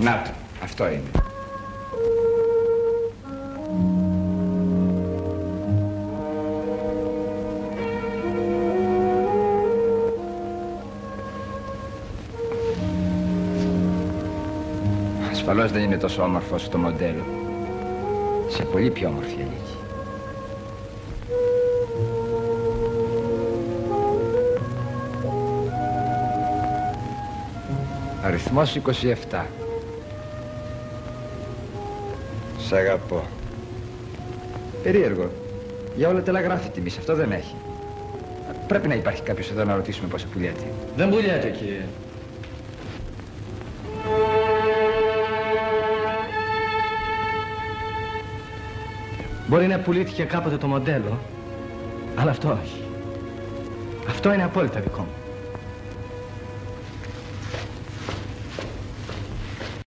Να το, αυτό είναι. Ασφαλώς δεν είναι τόσο όμορφο όσο το μοντέλο. Σε πολύ πιο όμορφη ανήκει. Αριθμός 27. Σ' αγαπώ. Περίεργο. Για όλα τα άλλα γράφει τιμή, σε αυτό δεν έχει. Πρέπει να υπάρχει κάποιος εδώ να ρωτήσουμε πόσο πουλιέται. Δεν πουλιέται, κύριε. Μπορεί να πουλήθηκε κάποτε το μοντέλο, αλλά αυτό όχι. Αυτό είναι απόλυτα δικό μου.